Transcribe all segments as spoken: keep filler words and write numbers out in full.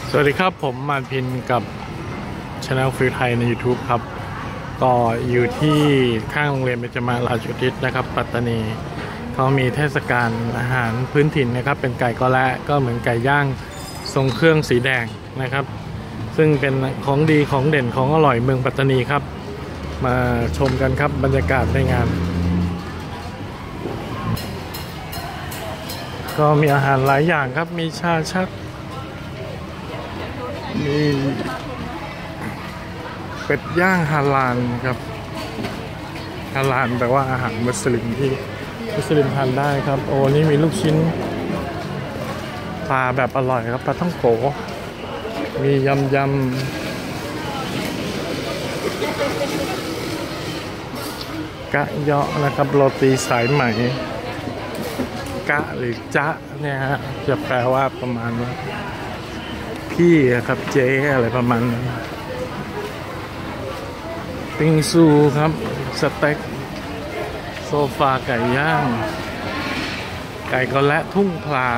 สวัสดีครับผมมานพินกับช anel ฟิลไทยใน YouTube ครับก็อยู่ที่ข้างโรงเรียนเบญจมาราชูทิศนะครับปัตตานีเขามีเทศกาลอาหารพื้นถิ่นนะครับเป็นไก่กอและก็เหมือนไก่ย่างทรงเครื่องสีแดงนะครับซึ่งเป็นของดีของเด่นของอร่อยเมืองปัตตานีครับมาชมกันครับบรรยากาศในงานก็มีอาหารหลายอย่างครับมีชาชักมีเป็ดย่างฮาลาลครับฮาลาลแปลว่าอาหารมุสลิมที่มุสลิมทานได้ครับโอ้นี่มีลูกชิ้นปลาแบบอร่อยครับปลาท่องโกมียำยำกะเยาะนะครับโรตีสายไหมกะหรือจ๊ะเนี่ยฮะจะแปลว่าประมาณว่าพี่ครับเจ๊อะไรประมาณนั้นปิงซูครับสเต็กโซฟาไก่ย่างไก่กอและทุ่งพลา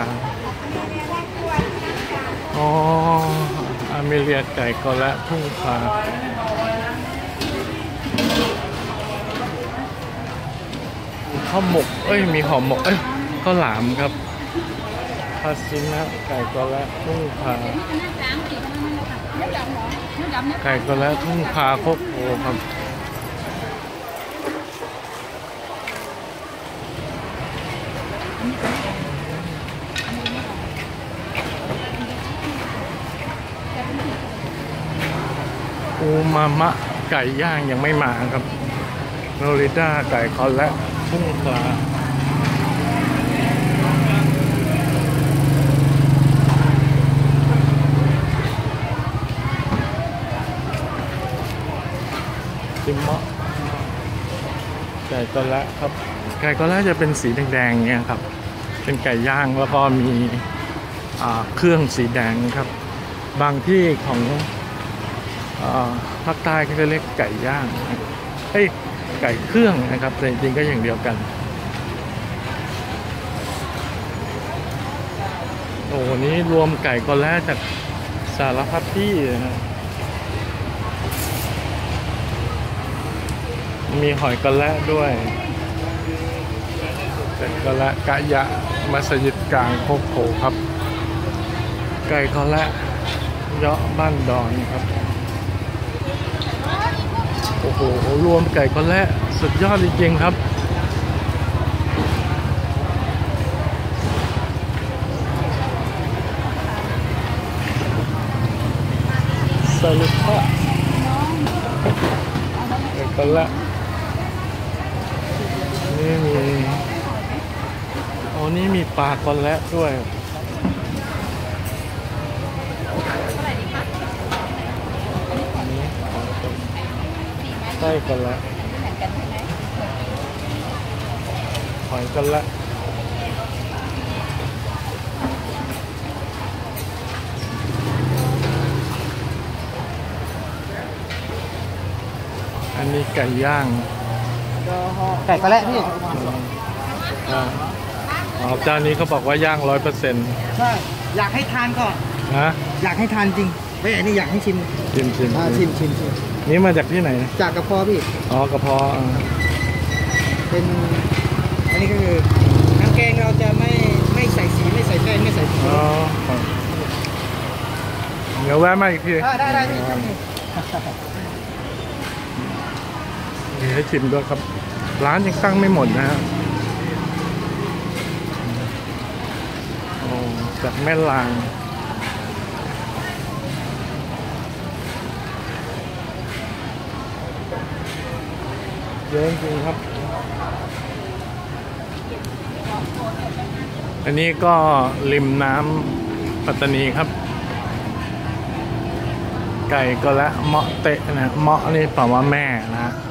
อ๋ออาเมเรียไก่กอและทุ่งพลาข้าวหมกเอ้ยมีห่อหมกเอ้ยข้าวหลามครับพาซินะไก่กอและทุ่งพลาไก่กอและทุ่งพลาโคกโพครับอูมามะไก่ย่างยังไม่มาครับโนริด้าไก่กอและทุ่งพลาติมมะไก่กอและครับไก่กอและจะเป็นสีแดงๆเงี้ยครับเป็นไก่ย่างแล้วก็มีเครื่องสีแดงครับบางที่ของภาคใต้ก็จะเรียกไก่ย่างเฮ้ยไก่เครื่องนะครับแต่จริงๆก็อย่างเดียวกันโอ้นี้รวมไก่กอและจากสารพัดที่นะมีหอยกอและด้วยไก่กอและกะยะมัสยิดกลางโคกโผครับไก่กอและเยาะบ้านดอนครับโอ้โหรวมไก่กอและสุดยอดจริงๆครับสลิดค่ะไก่กอและนี่มีโอ้นี่มีปลากอและด้วยไส้กอและหอยกอและอันนี้ไก่ย่างไก่กอและพี่อ๋อเจ้านี้เขาบอกว่าย่างร้อยเปอร์เซ็นต์ใช่อยากให้ทานก่อนฮะอยากให้ทานจริงไม่อันนี้อยากให้ชิมชิมชิมชิมชิมชิมนี่มาจากที่ไหนจากกระเพาะพี่อ๋อกระเพาะเป็นอันนี้ก็คือน้ำแกงเราจะไม่ไม่ใส่สีไม่ใส่แป้งไม่ใส่ผงอ๋อเดี๋ยวแวะมาอีกทีได้ได้พี่นี่ให้ชิมด้วยครับร้านยังตั้งไม่หมดนะฮะโอ้จากแม่ลางเยอะจริงครับอันนี้ก็ริมน้ำปัตตานีครับไก่ก็และเมาะเตะนะเมาะนี่แปลว่าแม่นะฮะ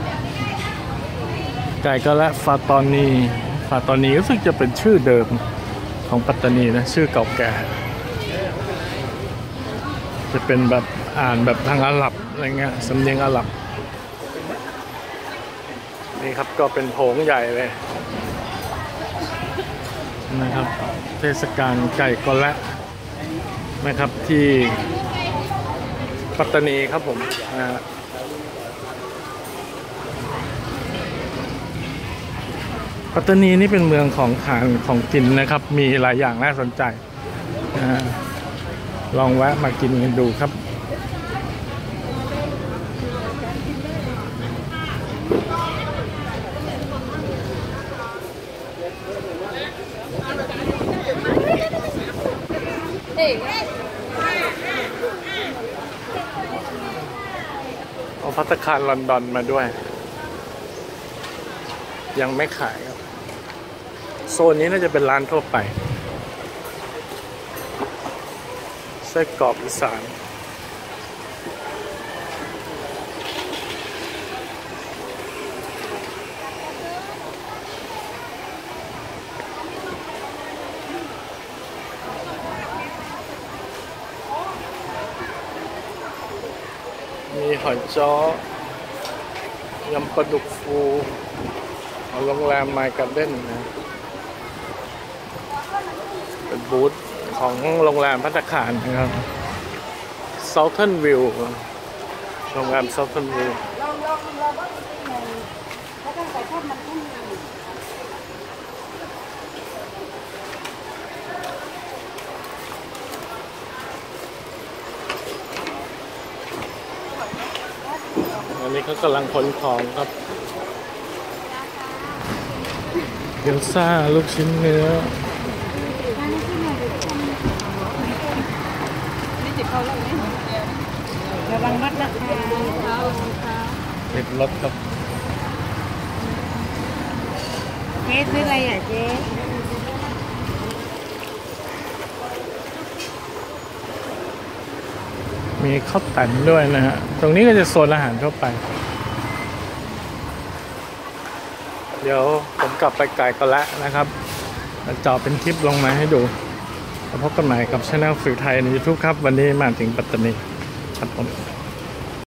ไก่ก็และฟาตอนีฟาตอนีรู้สึกจะเป็นชื่อเดิมของปัตตานีนะชื่อเก่าแก่จะเป็นแบบอ่านแบบทางอาหรับอะไรเงี้ยสำเนียงอาหรับนี่ครับก็เป็นโถงใหญ่เลย นะครับเทศกาลไก่กอและนะครับที่ปัตตานีครับผมนะฮะปัตตานีนี่เป็นเมืองของทานของกินนะครับ มีหลายอย่างน่าสนใจนะฮะลองแวะมากินกันดูครับเอาภัตตาคารลอนดอนมาด้วยยังไม่ขายครับโซนนี้น่าจะเป็นร้านทั่วไปไส้กรอกอีสานมีหอยจ้อยำปลาดุกฟูโรงแรมไมค์การ์เด้นนะเป็นบูธของโรงแรมภัตตาคารนะครับ Southern View โรงแรม Southern View อันนี้เขากำลังขนของครับเกี๊ยวซ่าลูกชิ้นเนื้อระวังมัดนะคะติดรถครับเจ๊ซื้ออะไรอ่ะเจ๊มีข้าวแต่นด้วยนะฮะตรงนี้ก็จะโซนอาหารทั่วไปเดี๋ยวผมกลับไปไกลกันแล้วนะครับจอเป็นคลิปลงมาให้ดูพบกันใหม่กับช่องฟิวไทยใน YouTube ครับวันนี้มาถึงปัตตานีครับผม